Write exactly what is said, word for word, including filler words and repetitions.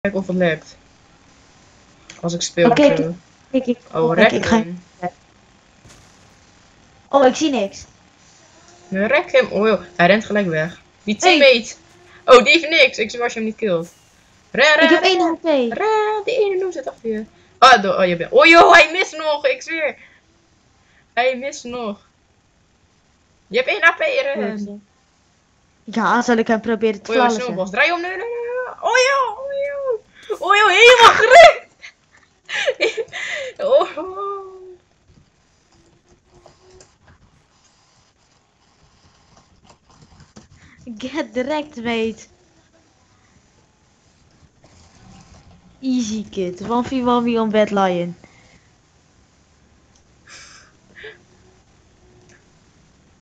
Kijken of het lukt. Als ik speel. Oké, zo. ik, ik, Oh, kijk, ik ga... Requiem. Oh, ik zie niks. Nee, Requiem. Oh joh, hij rent gelijk weg. Die Hey. teammate. Oh, die heeft niks. Ik zie als je hem niet killt. Ren, ren, Ik heb ren. één H P. Ren, die ene noob zit achter je. Oh, do- oh, je bent... Oh joh, hij mist nog. Ik zweer. Hij mist nog. Je hebt één H P, Ren. Ja, zal ik hem proberen te Oh joh, flallen? snowballs. Draai om. Nee, nee, nee. Oh joh, oh joh. Oh joh, helemaal gered. Oh, oh. Get direct, mate. Easy kid. one v one on Bad Lion.